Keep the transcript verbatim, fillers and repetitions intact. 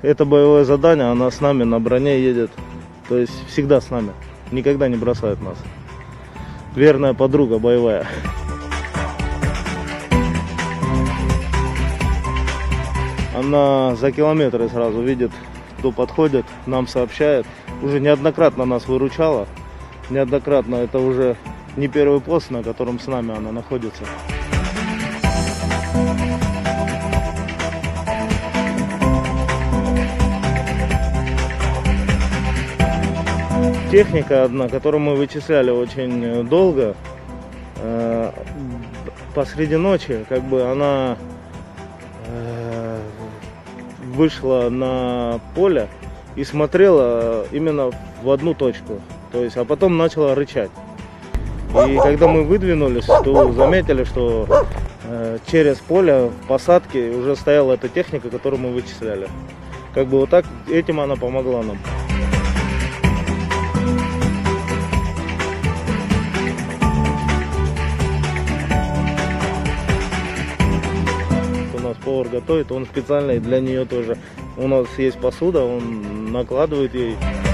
это боевое задание, она с нами на броне едет. То есть всегда с нами. Никогда не бросает нас. Верная подруга боевая. Она за километры сразу видит, кто подходит, нам сообщает. Уже неоднократно нас выручала. Неоднократно, это уже не первый пост, на котором с нами она находится. Техника одна, которую мы вычисляли очень долго, э, посреди ночи, как бы она э, вышла на поле и смотрела именно в одну точку, то есть, а потом начала рычать. И когда мы выдвинулись, то заметили, что э, через поле в посадке уже стояла эта техника, которую мы вычисляли. Как бы вот так, этим она помогла нам. У нас повар готовит, он специально и для нее тоже. У нас есть посуда, он накладывает ей.